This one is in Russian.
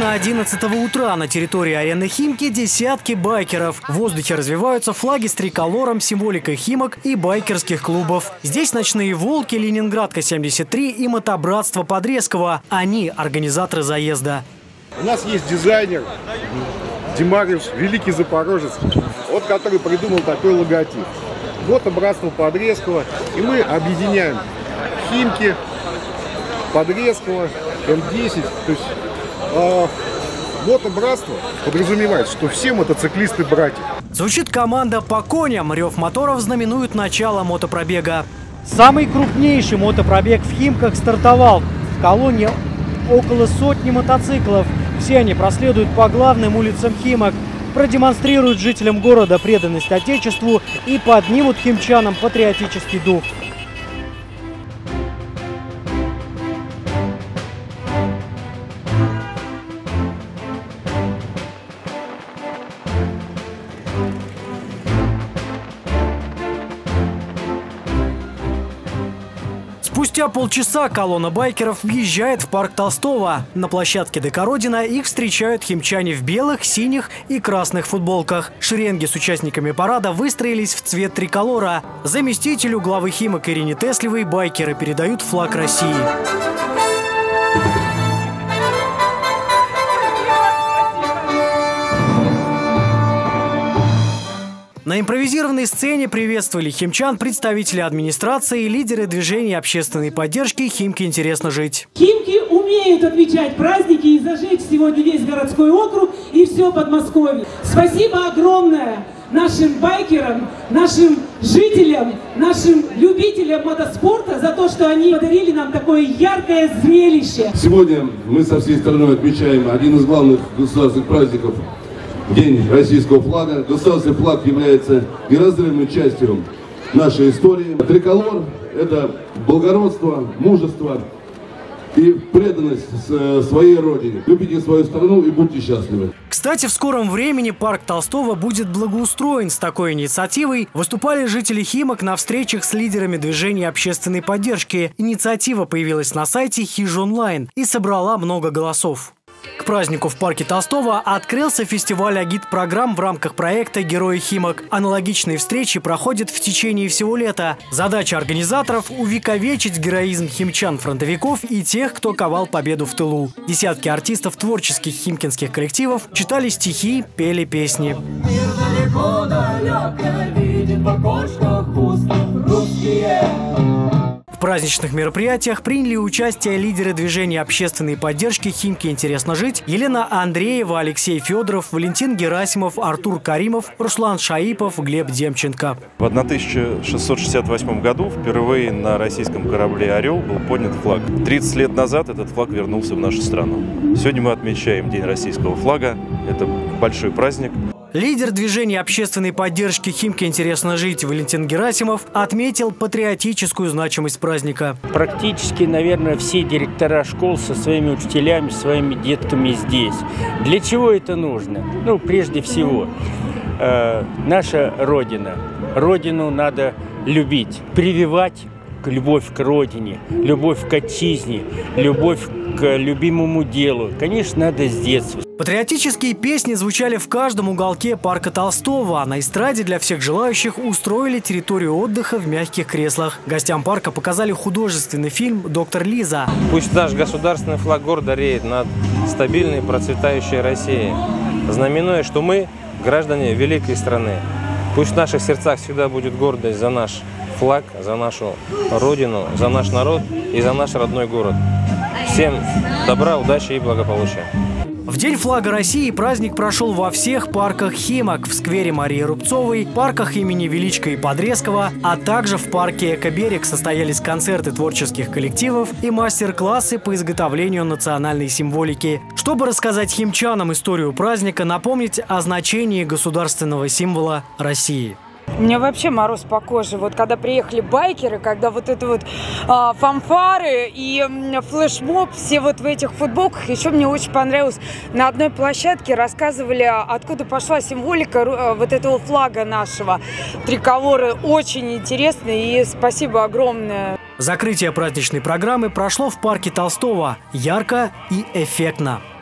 Половина 11 утра на территории арены «Химки» десятки байкеров. В воздухе развиваются флаги с триколором, символикой «Химок» и байкерских клубов. Здесь «Ночные волки», «Ленинградка-73» и «Мотобратство» Подрезково. Они организаторы заезда. У нас есть дизайнер Димариус, великий запорожец, вот который придумал такой логотип. Мотобратство Подрезково. И мы объединяем «Химки», Подрезково, М10. То есть мотобратство подразумевает, что все мотоциклисты братья. Звучит команда по коням. Рев моторов знаменует начало мотопробега. Самый крупнейший мотопробег в Химках стартовал. В колонне около сотни мотоциклов. Все они проследуют по главным улицам Химок, продемонстрируют жителям города преданность Отечеству и поднимут химчанам патриотический дух. Спустя полчаса колонна байкеров въезжает в парк Толстого. На площадке ДК «Родина» их встречают химчане в белых, синих и красных футболках. Шеренги с участниками парада выстроились в цвет триколора. Заместителю главы Химок Ирине Теслевой байкеры передают флаг России. На импровизированной сцене приветствовали химчан представители администрации и лидеры движения общественной поддержки «Химки интересно жить». Химки умеют отмечать праздники и зажечь сегодня весь городской округ и все Подмосковье. Спасибо огромное нашим байкерам, нашим жителям, нашим любителям мотоспорта за то, что они подарили нам такое яркое зрелище. Сегодня мы со всей страной отмечаем один из главных государственных праздников – День российского флага. Государственный флаг является неразрывной частью нашей истории. Триколор – это благородство, мужество и преданность своей родине. Любите свою страну и будьте счастливы. Кстати, в скором времени парк Толстого будет благоустроен. С такой инициативой выступали жители Химок на встречах с лидерами движения общественной поддержки. Инициатива появилась на сайте Хиж-онлайн и собрала много голосов. К празднику в парке Толстого открылся фестиваль агит-программ в рамках проекта «Герои Химок». Аналогичные встречи проходят в течение всего лета. Задача организаторов – увековечить героизм химчан-фронтовиков и тех, кто ковал победу в тылу. Десятки артистов творческих химкинских коллективов читали стихи, пели песни. Мир далеко, далеко, видит в окошках узких русские. В праздничных мероприятиях приняли участие лидеры движения общественной поддержки «Химки интересно жить» Елена Андреева, Алексей Федоров, Валентин Герасимов, Артур Каримов, Руслан Шаипов, Глеб Демченко. В 1668 году впервые на российском корабле «Орел» был поднят флаг. 30 лет назад этот флаг вернулся в нашу страну. Сегодня мы отмечаем День российского флага. Это большой праздник. Лидер движения общественной поддержки «Химки интересно жить» Валентин Герасимов отметил патриотическую значимость праздника. Практически, наверное, все директора школ со своими учителями, своими детками здесь. Для чего это нужно? Ну, прежде всего, наша Родина. Родину надо любить, прививать любовь к Родине, любовь к отчизне, любовь к любимому делу. Конечно, надо с детства. Патриотические песни звучали в каждом уголке парка Толстого, а на эстраде для всех желающих устроили территорию отдыха в мягких креслах. Гостям парка показали художественный фильм «Доктор Лиза». Пусть наш государственный флаг гордо реет над стабильной процветающей Россией, знаменуя, что мы граждане великой страны. Пусть в наших сердцах всегда будет гордость за наш флаг, за нашу Родину, за наш народ и за наш родной город. Всем добра, удачи и благополучия. В День флага России праздник прошел во всех парках Химок, в сквере Марии Рубцовой, парках имени Величко и Подрезково, а также в парке «Экоберег» состоялись концерты творческих коллективов и мастер-классы по изготовлению национальной символики. Чтобы рассказать химчанам историю праздника, напомнить о значении государственного символа России. У меня вообще мороз по коже. Вот когда приехали байкеры, когда вот это вот фанфары и флешмоб, все вот в этих футболках, еще мне очень понравилось, на одной площадке рассказывали, откуда пошла символика вот этого флага нашего триколора. Очень интересно, и спасибо огромное. Закрытие праздничной программы прошло в парке Толстого ярко и эффектно.